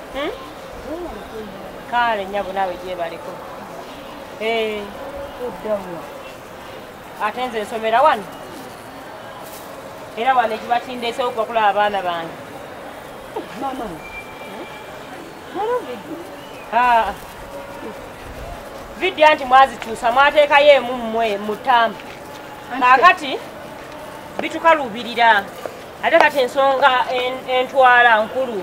Kale nyabo nawe gye baliko. Uddawa. Atenze nsomera wano. Era wano ekibatindese okukula abaana bange. Mama. Video anti mwazituusa mwateekayo emu mmwe mutamba. Kakati bitukalubirira. Ate kati ensonga entwala nkulu.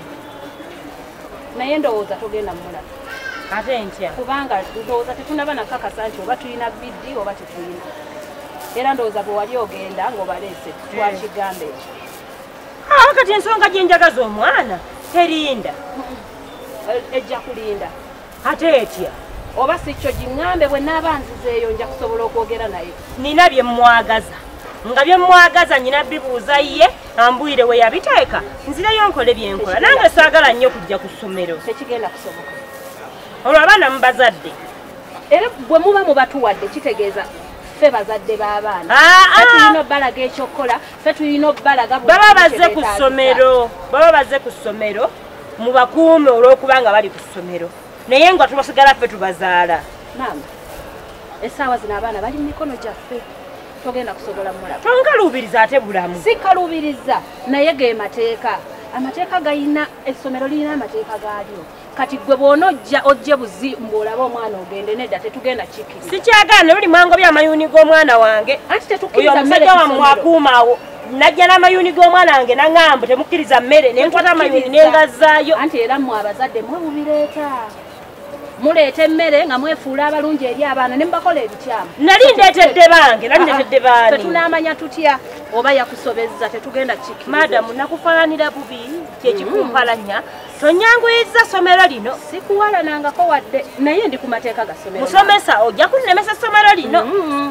Naye ndowooza togenda mmulaba. Ate ntya? Kubanga ndowooza tetunaba nakakasa nti oba tulina video oba tetulina. Era ndowooza bwe wali ogenda ng'obaleese twakigambo ekyo. Kati ensonga gye njagaza omwana terinda. Ejja kulinda. Ate etya? Oba si kyo giŋŋambe bwe naaba nzizeeyo nja kusobola okwogera naye. Nina bye mwagaza. Nga bye mwagaza nyina bibuuza ye ambwire we yabiteeka nzireyo nkole byenkola. Nange saagala nnyo kujja ku ssomero. Tekigenda kusoboka. Olwo abaana mubazadde. Era bwe muba mubatuwadde kitegeeza ffe bazadde b'abaana. Ffe tulina obbalaga ekyokukola, ffe tulina obbalaga baba bazze ku ssomero. Baba bazze ku ssomero mubakuume olw'okuba nga bali ku ssomero. Naye nga tubasigala ffe tubazaala. Maama, essaawa zino abaana bali mu mikono gyaffe. Togenda kusobola mulaba. Tonkaluubiriza ate bulamu. Si kaluubiriza naye ge mateeka. Amateeka gayina essomero lirina amateeka gaalyo. Kati gwe bw'onojja ojje buzi mbw'olaba omwana ogende nedda tetugenda kikkiriza. Sikyagaana ne buli mwango by'amayuuni g'omwana wange. Anti tetukkiriza mmere omusajja wammwe akuumaawo. Najja n'amayuuni g'omwana wange naŋŋamba temukkiriza mmere ne nkwata amayuuni ne ngazzaayo. Anti era mmwe abazadde mwe mubireeta. Muleeta emmere nga mwefuula abalungi eri abaana ne mubakola ebikyamu. Nali ndeetedde bange, nali ndeetedde baani. Ffe tunaamanya tutya oba yakusobezza tetugenda kikkiriza. Madamu nakufaananira bubi kyekikumpalanya. Tonyanguyiza ssomero lino. Sikuwalanangako wadde naye ndi ku mateeka ga ssomero. Musomesa ojja kunnemesa ssomero lino.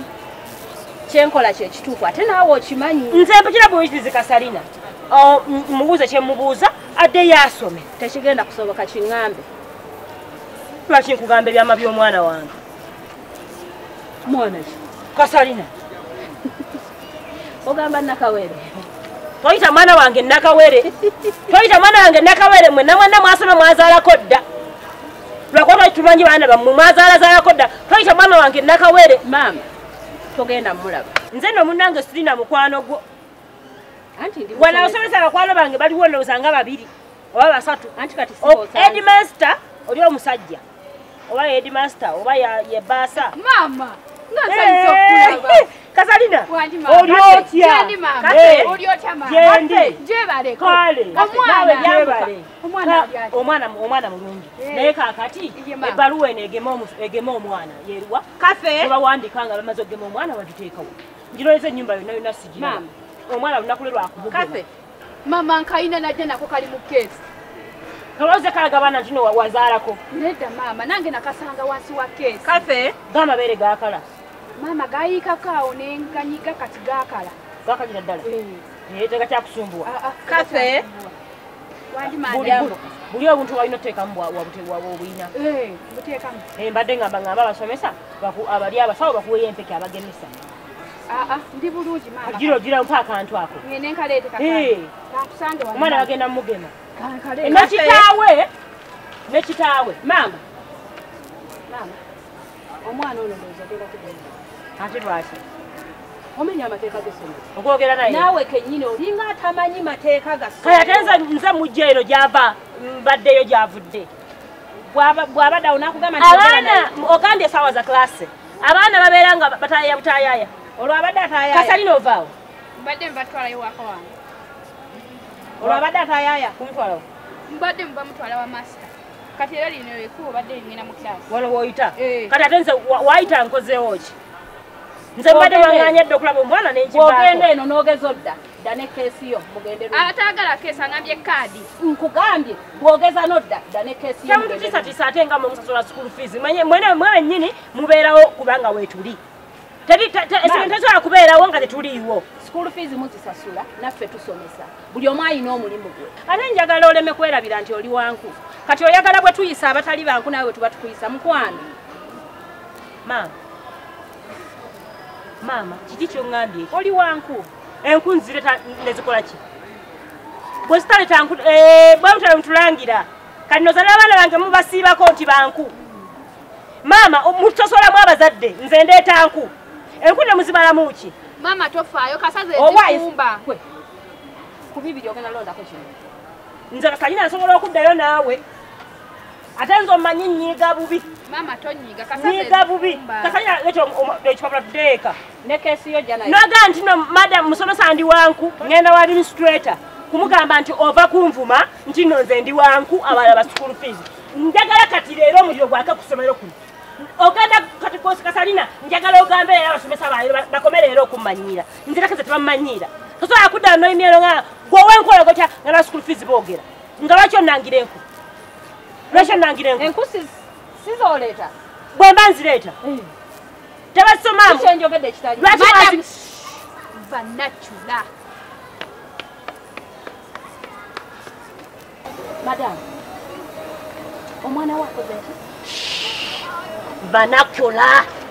Kyenkola kye kituufu ate naawe okimanyi. Nze mpitira buyitirizi Kasalina. Mubuuze kye mubuuza addeyo asome. Tekigenda kusoboka kiŋŋambe. Lwaki nkugamba ebyama by'omwana wange? Mwana ki? Kasalina. Ogamba Nakawere. Toyita mwana wange Nakawere. Toyita mwana wange Nakawere mwenna mwenna mwasoma mwazaalako dda. Lwakuba tumanyi baana bammwe mwazaalazaalako dda. Toyita mwana wange Nakawere. Maama, togenda mmulaba. Nze nno munnange sirina mukwano gwo. Anti ndi wana osomesa abakwano bange baliwo ndowooza nga babiri oba basatu. Anti kati sibosa. Headmaster oli omusajja. Oba headmaster oba ye baasa. Mama, ngasanyusa okulaba. Kasalina. Oli otya? Jendi mama. Oli otya mama. Jendi. Jebaleko. Kale. Omwana. Omwana mulungi. Naye kaakati ebbaluwa eno egema omwana yeruwa. Kafe. Tebawandika nga bamaze okugema omwana bagiteekawo. Ngiroleeza ennyumba yonna yonna sigira. Mama. Omwana lunaku lwe lwakubugema. Kafe. Mama nkayina najja nako kali mu keesi. Kalowooza kalaga baana nti no wazaalako. Nedda mama nange nakasanga wansi wa keesi. Kafe. G'amabeere gaakala. Mama gayiikako awo ne nganyiga kati gaakala. Gaakanyira ddala. Tegakyakusumbuwa. Kafe. Wandi maadamu. Buli obuntu walina oteekamu obuyina. Buteekamu. Mbadde ngamba abasomesa abali abasawo bakuweeyo empeke abagemesa. Ndi bulungi mama. Gira mpa akantu ako. Ngene nkaleete kakale. Kakusange wano. Omwana bagenda mugema. Kankale. Nekitaawe. Mama. Omwana ono ndowooza agenda kugenda. Ate lwaki? Omenya amateeka g'essomero. Okwogera naye. Naawe kennyini olinga atamanyi mateeka ga ssomero. Kale ate nze mujja eno gy'ava mbaddeyo gy'avudde. Bw'abadde awo n'akugamba nti abaana ogambye essaawa za klase. Abaana babeera nga bataaya butaayaaya. Olwo abadde ataayaaya. Kasalina ovaawo. Mbadde mbatwalayo waka wange. Olwo abadde ataayaaya. Kumutwalawo. Mbadde mutwala wa master. Kati era lino ekkubo badde ngenda mu class. Wano w'oyita. Kati ate nze wayita nkozeewo ki? Nze mbadde waŋŋaanyadde okulaba omwana n'enkivaako. Bw'ogenda eno n'ogeza odda ne keesi yo mugende lumu. Ataagala keesi angambye kaadi. Nkugambye bw'ogeza n'odda ne keesi yo. Temututiisatiisa ate nga mumusasula school fees. Mwe nnyini mubeerawo kubanga weetuli. Essomero tesobola kubeerawo nga tetuliiwo. School fees muzisasula naffe tusomesa. Buli omu alina omulimu gwe. Ate njagala oleme kwerabira nti oli wanku. Kati oyagala bwe tuyisa abatali banku naawe tuba tukuyisa mukwano. Maama, kiki ky'oŋŋambye? Oli wanku. Enku nzire ne zikola ki? Bwe zitaleeta bwe mutale mutulangira. kati nozana abaana bange mubasiibako nti banku maama mutosoolamu abazadde nze ndeeta nku enku ne muzimalamu ki Mama tofaayo kasaze ezifumba ku bibiri ogenda londako kino nze Kasalina nsobola okuddayo naawe ate nze omanyi nnyiiga bubi Mama tonyiga nnyiiga bubi Kasalina ekipapula tuteeka ne keesi yo jja nayo nogaa nti no madam musomesa ndi wanku ngenda wa administrator kumugamba nti ova kunvuma nti no nze ndi wanku abala ba school fees njagala kati leero omuliro gwaka ku ssomero kuno ogenda kati kosi Kasalina njagala ogambe era abasomesa bayo bakome leero okummanyira nzira kaze tebammanyiira tosobola kudda noyimyero nga gwowe enkola gotya nga na school fees boogera nga lwaki onnangira enku lwaki onnangira enku sizoleeta bwe mba nzireeta tebasomaamu kyenjogedde ekitali lwaki vanachula madam omwana wakoze nti vernacular